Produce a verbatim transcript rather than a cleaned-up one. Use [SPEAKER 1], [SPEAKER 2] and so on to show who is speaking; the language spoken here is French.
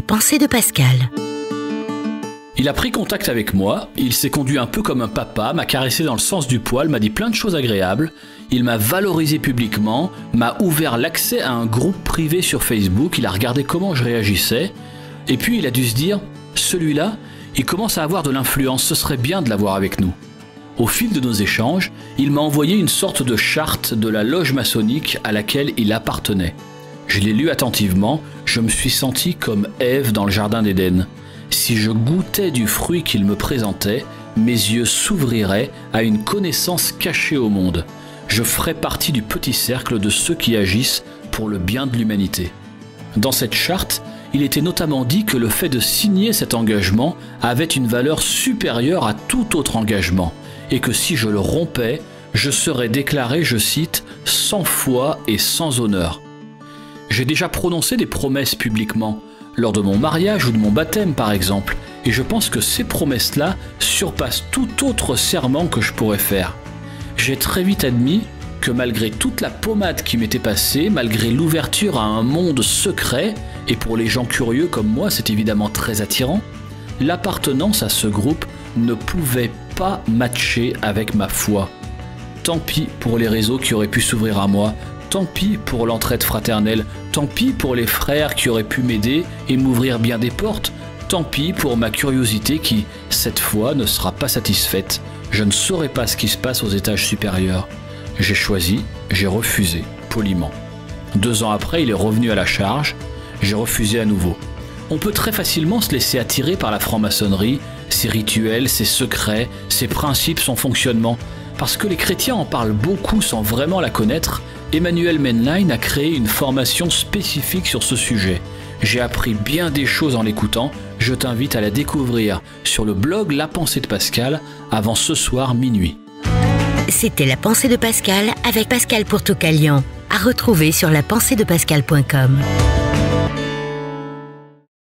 [SPEAKER 1] pensée de Pascal.
[SPEAKER 2] Il a pris contact avec moi, il s'est conduit un peu comme un papa, m'a caressé dans le sens du poil, m'a dit plein de choses agréables, il m'a valorisé publiquement, m'a ouvert l'accès à un groupe privé sur Facebook, il a regardé comment je réagissais, et puis il a dû se dire, celui-là, il commence à avoir de l'influence, ce serait bien de l'avoir avec nous. Au fil de nos échanges, il m'a envoyé une sorte de charte de la loge maçonnique à laquelle il appartenait. Je l'ai lu attentivement, je me suis senti comme Ève dans le jardin d'Éden. Si je goûtais du fruit qu'il me présentait, mes yeux s'ouvriraient à une connaissance cachée au monde. Je ferais partie du petit cercle de ceux qui agissent pour le bien de l'humanité. Dans cette charte, il était notamment dit que le fait de signer cet engagement avait une valeur supérieure à tout autre engagement, et que si je le rompais, je serais déclaré, je cite, « sans foi et sans honneur ». J'ai déjà prononcé des promesses publiquement, lors de mon mariage ou de mon baptême par exemple, et je pense que ces promesses-là surpassent tout autre serment que je pourrais faire. J'ai très vite admis que malgré toute la pommade qui m'était passée, malgré l'ouverture à un monde secret, et pour les gens curieux comme moi c'est évidemment très attirant, l'appartenance à ce groupe ne pouvait pas matcher avec ma foi. Tant pis pour les réseaux qui auraient pu s'ouvrir à moi, tant pis pour l'entraide fraternelle, tant pis pour les frères qui auraient pu m'aider et m'ouvrir bien des portes, tant pis pour ma curiosité qui, cette fois, ne sera pas satisfaite. Je ne saurai pas ce qui se passe aux étages supérieurs. J'ai choisi, j'ai refusé, poliment. Deux ans après, il est revenu à la charge, j'ai refusé à nouveau. On peut très facilement se laisser attirer par la franc-maçonnerie, ses rituels, ses secrets, ses principes, son fonctionnement. Parce que les chrétiens en parlent beaucoup sans vraiment la connaître, Emmanuel Mainline a créé une formation spécifique sur ce sujet. J'ai appris bien des choses en l'écoutant, je t'invite à la découvrir sur le blog La Pensée de Pascal avant ce soir minuit.
[SPEAKER 1] C'était La Pensée de Pascal avec Pascal Pourtoukalian, à retrouver sur la pensée de pascal point com.